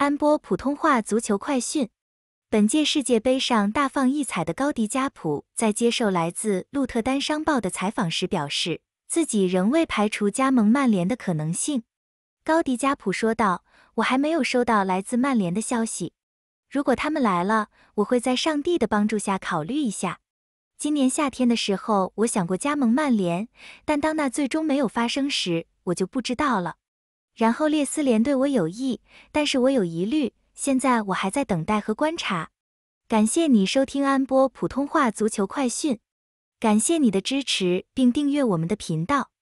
安波普通话足球快讯：本届世界杯上大放异彩的高迪加普在接受来自鹿特丹商报的采访时表示，自己仍未排除加盟曼联的可能性。高迪加普说道：“我还没有收到来自曼联的消息，如果他们来了，我会在上帝的帮助下考虑一下。今年夏天的时候，我想过加盟曼联，但当那最终没有发生时，我就不知道了。然后列斯联对我有意，但是我有疑虑，现在我还在等待和观察。”感谢你收听安波普通话足球快讯，感谢你的支持并订阅我们的频道。